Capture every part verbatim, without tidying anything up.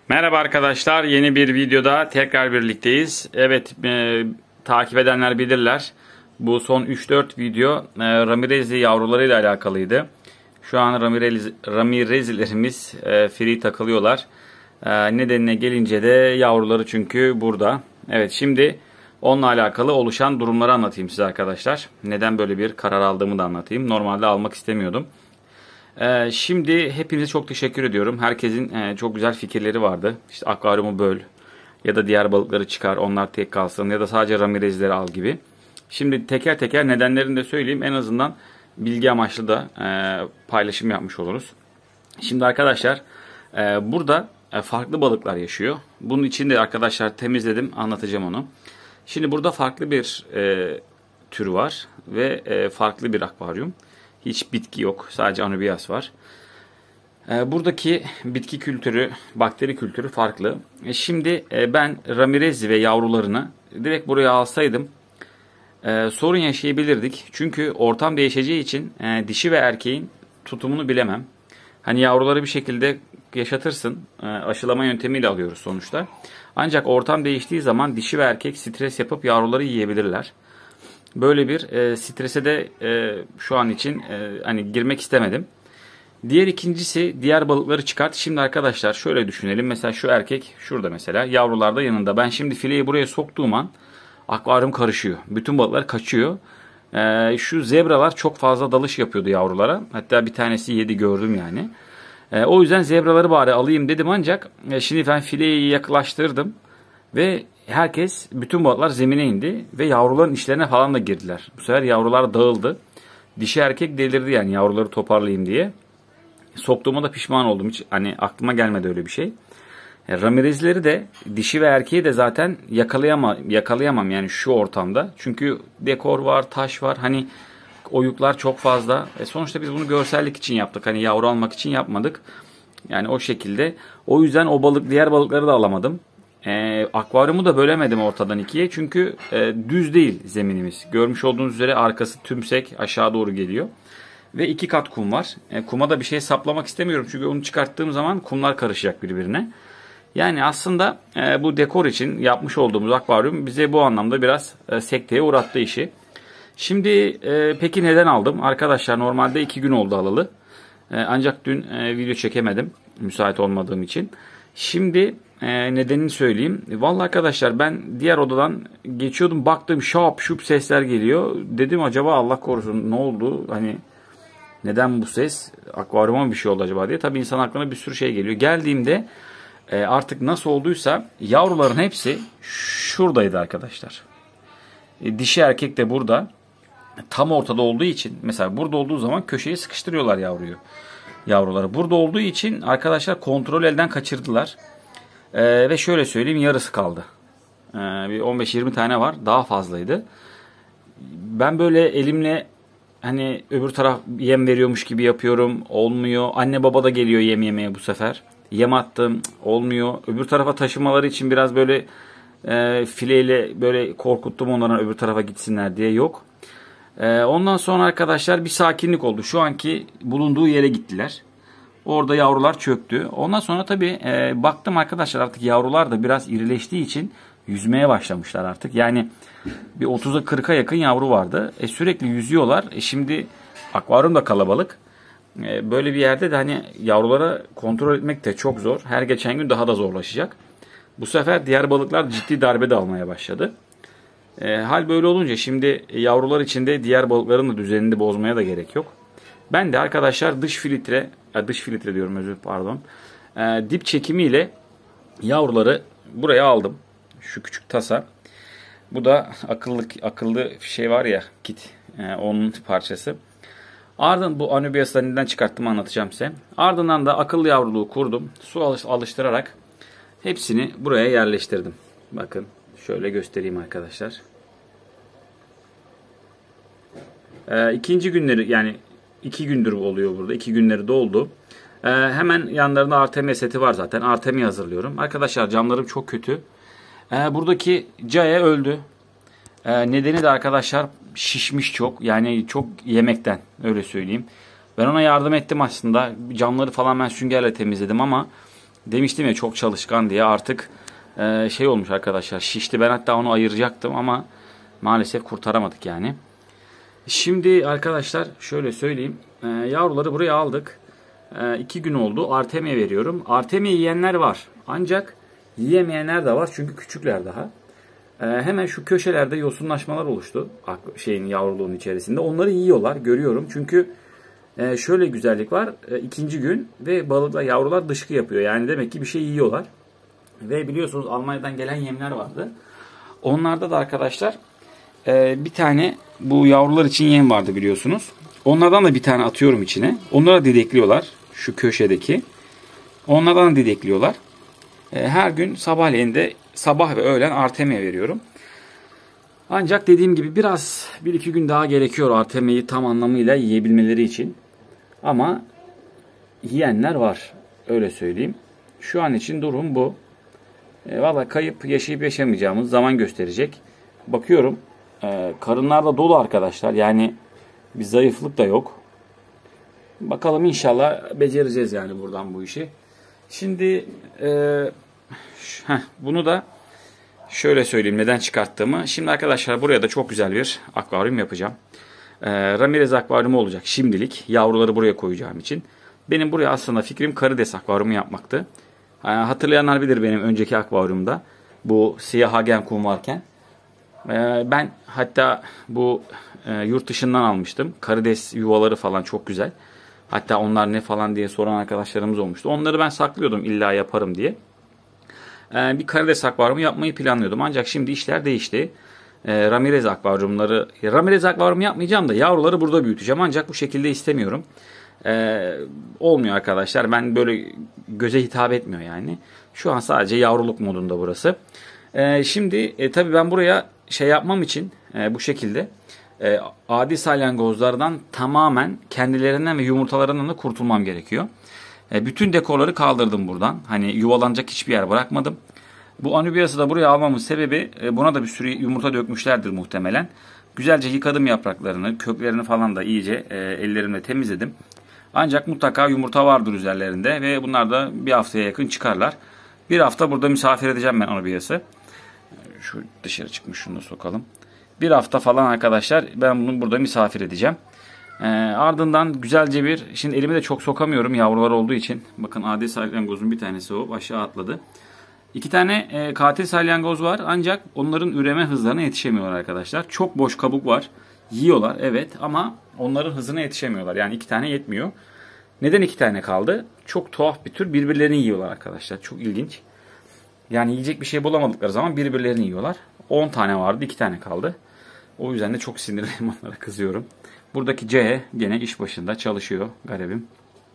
Merhaba arkadaşlar, yeni bir videoda tekrar birlikteyiz. Evet, e, takip edenler bilirler. Bu son üç dört video e, Ramirezli yavrularıyla alakalıydı. Şu an Ramirez, Ramirezlilerimiz e, free takılıyorlar. E, nedenine gelince de yavruları çünkü burada. Evet, şimdi onunla alakalı oluşan durumları anlatayım size arkadaşlar. Neden böyle bir karar aldığımı da anlatayım. Normalde almak istemiyordum. Ee, şimdi hepinize çok teşekkür ediyorum. Herkesin e, çok güzel fikirleri vardı. İşte akvaryumu böl ya da diğer balıkları çıkar, onlar tek kalsın ya da sadece Ramirezleri al gibi. Şimdi teker teker nedenlerini de söyleyeyim. En azından bilgi amaçlı da e, paylaşım yapmış oluruz. Şimdi arkadaşlar e, burada e, farklı balıklar yaşıyor. Bunun için de arkadaşlar temizledim, anlatacağım onu. Şimdi burada farklı bir e, tür var ve e, farklı bir akvaryum. Hiç bitki yok. Sadece anubias var. Buradaki bitki kültürü, bakteri kültürü farklı. Şimdi ben Ramirez ve yavrularını direkt buraya alsaydım sorun yaşayabilirdik. Çünkü ortam değişeceği için dişi ve erkeğin tutumunu bilemem. Hani yavruları bir şekilde yaşatırsın. Aşılama yöntemiyle alıyoruz sonuçta. Ancak ortam değiştiği zaman dişi ve erkek stres yapıp yavruları yiyebilirler. Böyle bir e, strese de e, şu an için e, hani girmek istemedim. Diğer ikincisi diğer balıkları çıkart. Şimdi arkadaşlar şöyle düşünelim. Mesela şu erkek şurada mesela. Yavrular da yanında. Ben şimdi fileyi buraya soktuğum an akvaryum karışıyor. Bütün balıklar kaçıyor. E, şu zebralar çok fazla dalış yapıyordu yavrulara. Hatta bir tanesi yedi gördüm yani. E, o yüzden zebraları bari alayım dedim ancak e, şimdi ben fileyi yaklaştırdım. Ve herkes, bütün balıklar zemine indi ve yavruların içlerine falan da girdiler. Bu sefer yavrular dağıldı. Dişi erkek delirdi yani yavruları toparlayayım diye. Soktuğuma da pişman oldum. Hiç hani aklıma gelmedi öyle bir şey. Yani Ramirezleri de dişi ve erkeği de zaten yakalayamam, yakalayamam yani şu ortamda. Çünkü dekor var, taş var. Hani oyuklar çok fazla. E sonuçta biz bunu görsellik için yaptık. Hani yavru almak için yapmadık. Yani o şekilde. O yüzden o balık, diğer balıkları da alamadım. E, akvaryumu da bölemedim ortadan ikiye çünkü e, düz değil zeminimiz. Görmüş olduğunuz üzere arkası tümsek aşağı doğru geliyor. Ve iki kat kum var. E, kuma da bir şey saplamak istemiyorum çünkü onu çıkarttığım zaman kumlar karışacak birbirine. Yani aslında e, bu dekor için yapmış olduğumuz akvaryum bize bu anlamda biraz e, sekteye uğrattı işi. Şimdi e, peki neden aldım? Arkadaşlar normalde iki gün oldu alalı. E, ancak dün e, video çekemedim müsait olmadığım için. Şimdi e, nedenini söyleyeyim. Vallahi arkadaşlar ben diğer odadan geçiyordum, baktım şap şup sesler geliyor. Dedim acaba Allah korusun ne oldu? Hani neden bu ses? Akvaryuma bir şey oldu acaba diye. Tabii insan aklına bir sürü şey geliyor. Geldiğimde e, artık nasıl olduysa yavruların hepsi şuradaydı arkadaşlar. E, dişi erkek de burada. Tam ortada olduğu için mesela burada olduğu zaman köşeye sıkıştırıyorlar yavruyu. Yavruları. Burada olduğu için arkadaşlar kontrol elden kaçırdılar. Ee, ve şöyle söyleyeyim, yarısı kaldı. Ee, bir on beş yirmi tane var. Daha fazlaydı. Ben böyle elimle hani öbür taraf yem veriyormuş gibi yapıyorum. Olmuyor. Anne baba da geliyor yem yemeye bu sefer. Yem attım. Olmuyor. Öbür tarafa taşımaları için biraz böyle e, fileyle böyle korkuttum onların öbür tarafa gitsinler diye. Yok. E, ondan sonra arkadaşlar bir sakinlik oldu. Şu anki bulunduğu yere gittiler. Orada yavrular çöktü. Ondan sonra tabii e, baktım arkadaşlar artık yavrular da biraz irileştiği için yüzmeye başlamışlar artık. Yani bir otuza kırka yakın yavru vardı. E, sürekli yüzüyorlar. E, şimdi akvaryum da kalabalık. E, böyle bir yerde de hani yavrulara kontrol etmek de çok zor. Her geçen gün daha da zorlaşacak. Bu sefer diğer balıklar ciddi darbe de almaya başladı. E, hal böyle olunca şimdi yavrular içinde diğer balıkların da düzenini bozmaya da gerek yok. Ben de arkadaşlar dış filtre, dış filtre diyorum özür pardon, e, dip çekimiyle yavruları buraya aldım. Şu küçük tasa. Bu da akıllı akıllı şey var ya, kit, e, onun parçası. Ardından bu anubias'ları neden çıkarttım anlatacağım size. Ardından da akıllı yavruluğu kurdum. Su alış alıştırarak hepsini buraya yerleştirdim. Bakın şöyle göstereyim arkadaşlar. E, ikinci günleri yani İki gündür oluyor burada. İki günleri doldu. Ee, hemen yanlarında Artemia seti var zaten. Artemia hazırlıyorum. Arkadaşlar camlarım çok kötü. Ee, buradaki Caya öldü. Ee, nedeni de arkadaşlar şişmiş çok. Yani çok yemekten, öyle söyleyeyim. Ben ona yardım ettim aslında. Camları falan ben süngerle temizledim ama Demiştim ya çok çalışkan diye, artık e, şey olmuş arkadaşlar, şişti. Ben hatta onu ayıracaktım ama maalesef kurtaramadık yani. Şimdi arkadaşlar şöyle söyleyeyim. E, yavruları buraya aldık. E, iki gün oldu. Artemia veriyorum. Artemia yiyenler var. Ancak yiyemeyenler de var. Çünkü küçükler daha. E, hemen şu köşelerde yosunlaşmalar oluştu. Şeyin, yavruluğun içerisinde. Onları yiyorlar. Görüyorum. Çünkü e, şöyle güzellik var. E, ikinci gün ve balıklar, yavrular dışkı yapıyor. Yani demek ki bir şey yiyorlar. Ve biliyorsunuz Almanya'dan gelen yemler vardı. Onlarda da arkadaşlar e, bir tane bu yavrular için yem vardı biliyorsunuz. Onlardan da bir tane atıyorum içine. Onlara didekliyorlar. Şu köşedeki. Onlardan da didekliyorlar. E, her gün sabahleyin de, sabah ve öğlen Artemia veriyorum. Ancak dediğim gibi biraz bir iki gün daha gerekiyor Artemia'yı tam anlamıyla yiyebilmeleri için. Ama yiyenler var. Öyle söyleyeyim. Şu an için durum bu. E, Valla kayıp yaşayıp yaşamayacağımız zaman gösterecek. Bakıyorum e, karınlar da dolu arkadaşlar. Yani bir zayıflık da yok. Bakalım, inşallah becereceğiz yani buradan bu işi. Şimdi e, heh, bunu da şöyle söyleyeyim neden çıkarttığımı. Şimdi arkadaşlar buraya da çok güzel bir akvaryum yapacağım. E, Ramirez akvaryumu olacak şimdilik. Yavruları buraya koyacağım için. Benim buraya aslında fikrim karides akvaryumu yapmaktı. E, hatırlayanlar bilir benim önceki akvaryumda. Bu siyah hagen kum varken. E, ben hatta bu e, yurt dışından almıştım. Karides yuvaları falan çok güzel. Hatta onlar ne falan diye soran arkadaşlarımız olmuştu. Onları ben saklıyordum illa yaparım diye. Ee, bir karides akvaryumu yapmayı planlıyordum. Ancak şimdi işler değişti. Ee, Ramirez akvaryumları, Ramirez akvaryumu yapmayacağım da yavruları burada büyüteceğim. Ancak bu şekilde istemiyorum. Ee, olmuyor arkadaşlar. Ben böyle göze hitap etmiyor yani. Şu an sadece yavruluk modunda burası. Ee, şimdi e, tabii ben buraya şey yapmam için e, bu şekilde e, adi salyangozlardan tamamen kendilerinden ve yumurtalarından da kurtulmam gerekiyor. E, bütün dekorları kaldırdım buradan. Hani yuvalanacak hiçbir yer bırakmadım. Bu Anubias'ı da buraya almamın sebebi e, buna da bir sürü yumurta dökmüşlerdir muhtemelen. Güzelce yıkadım yapraklarını, köklerini falan da iyice e, ellerimle temizledim. Ancak mutlaka yumurta vardır üzerlerinde ve bunlar da bir haftaya yakın çıkarlar. Bir hafta burada misafir edeceğim ben Anubias'ı. Şu dışarı çıkmış, şunu da sokalım. Bir hafta falan arkadaşlar ben bunu burada misafir edeceğim. Ee, ardından güzelce bir, şimdi elimi de çok sokamıyorum yavrular olduğu için. Bakın adi salyangozun bir tanesi o aşağı atladı. İki tane e, katil salyangoz var ancak onların üreme hızlarına yetişemiyorlar arkadaşlar. Çok boş kabuk var. Yiyorlar evet ama onların hızına yetişemiyorlar. Yani iki tane yetmiyor. Neden iki tane kaldı? Çok tuhaf bir tür, birbirlerini yiyorlar arkadaşlar. Çok ilginç. Yani yiyecek bir şey bulamadıkları zaman birbirlerini yiyorlar. on tane vardı, iki tane kaldı. O yüzden de çok sinirliyim, onlara kızıyorum. Buradaki C gene iş başında çalışıyor garibim.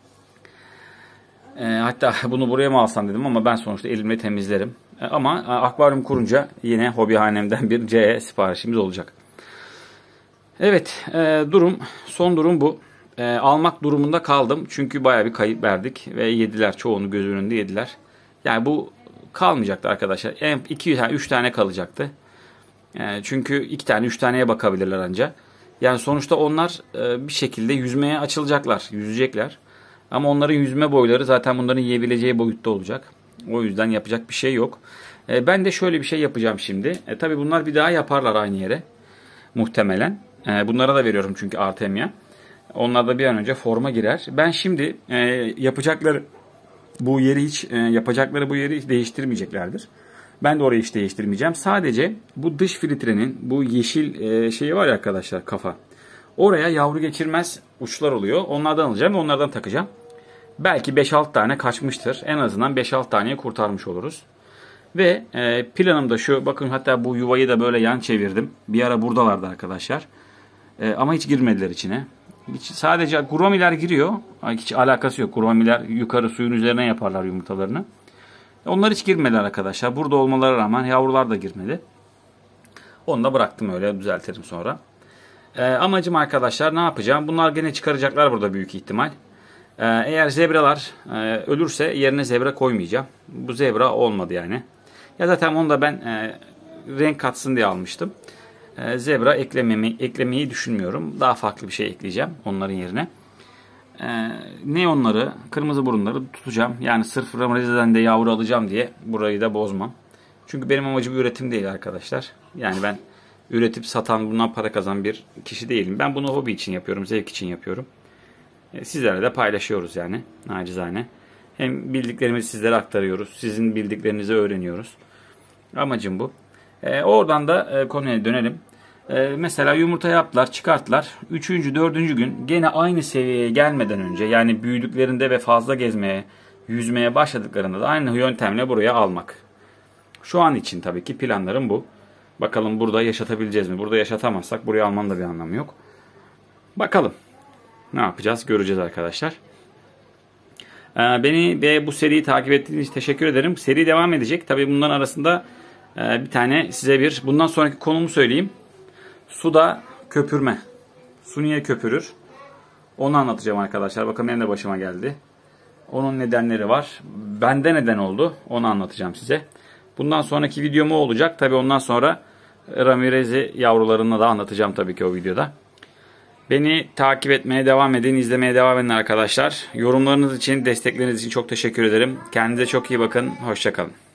E, hatta bunu buraya mı alsam dedim ama ben sonuçta elimle temizlerim. E, ama e, akvaryum kurunca yine hobihanemden bir C siparişimiz olacak. Evet, e, durum son durum bu. E, almak durumunda kaldım çünkü bayağı bir kayıp verdik ve yediler, çoğunu göz önünde yediler. Yani bu kalmayacaktı arkadaşlar. En iki üç tane kalacaktı. E, çünkü iki tane üç taneye bakabilirler ancak. Yani sonuçta onlar e, bir şekilde yüzmeye açılacaklar, yüzecekler. Ama onların yüzme boyları zaten bunların yiyebileceği boyutta olacak. O yüzden yapacak bir şey yok. E, ben de şöyle bir şey yapacağım şimdi. E, tabii bunlar bir daha yaparlar aynı yere. Muhtemelen. E, bunlara da veriyorum çünkü Artemia. Onlar da bir an önce forma girer. Ben şimdi e, yapacakları bu yeri hiç e, yapacakları bu yeri hiç değiştirmeyeceklerdir. Ben de orayı hiç değiştirmeyeceğim. Sadece bu dış filtrenin bu yeşil e, şeyi var ya arkadaşlar, kafa. Oraya yavru geçirmez uçlar oluyor. Onlardan alacağım ve onlardan takacağım. Belki beş altı tane kaçmıştır. En azından beş altı taneyi kurtarmış oluruz. Ve e, planım da şu. Bakın hatta bu yuvayı da böyle yan çevirdim. Bir ara buradalardı arkadaşlar. E, ama hiç girmediler içine. Hiç, sadece guromiler giriyor. Hiç alakası yok. Guromiler yukarı suyun üzerine yaparlar yumurtalarını. Onlar hiç girmediler arkadaşlar. Burada olmaları rağmen yavrular da girmedi. Onu da bıraktım öyle, düzeltirim sonra. Ee, amacım arkadaşlar ne yapacağım? Bunlar gene çıkaracaklar burada büyük ihtimal. Ee, eğer zebralar e, ölürse yerine zebra koymayacağım. Bu zebra olmadı yani. Ya zaten onu da ben e, renk katsın diye almıştım. E, zebra eklememi, eklemeyi düşünmüyorum. Daha farklı bir şey ekleyeceğim onların yerine. e, neonları, kırmızı burunları tutacağım. Yani sırf Ramirez'den de yavru alacağım diye burayı da bozmam. Çünkü benim amacım üretim değil arkadaşlar. Yani ben üretip satan, bundan para kazanan bir kişi değilim. Ben bunu hobi için yapıyorum, zevk için yapıyorum. E, sizlerle de paylaşıyoruz yani nacizane. Hem bildiklerimizi sizlere aktarıyoruz. Sizin bildiklerinizi öğreniyoruz. Amacım bu. E, oradan da e, konuya dönelim. E, mesela yumurta yaptılar, çıkarttılar. Üçüncü, dördüncü gün gene aynı seviyeye gelmeden önce, yani büyüdüklerinde ve fazla gezmeye, yüzmeye başladıklarında da aynı yöntemle buraya almak. Şu an için tabii ki planlarım bu. Bakalım burada yaşatabileceğiz mi? Burada yaşatamazsak buraya almanın da bir anlamı yok. Bakalım. Ne yapacağız? Göreceğiz arkadaşlar. Ee, beni ve bu seriyi takip ettiğiniz için teşekkür ederim. Seri devam edecek. Tabii bunların arasında e, bir tane size bir... Bundan sonraki konumu söyleyeyim. Suda köpürme. Su niye köpürür? Onu anlatacağım arkadaşlar. Bakın benim de başıma geldi. Onun nedenleri var. Bende neden oldu? Onu anlatacağım size. Bundan sonraki videom o olacak. Tabii ondan sonra Ramirez'i yavrularını da anlatacağım tabii ki o videoda. Beni takip etmeye devam edin, izlemeye devam edin arkadaşlar. Yorumlarınız için, destekleriniz için çok teşekkür ederim. Kendinize çok iyi bakın. Hoşça kalın.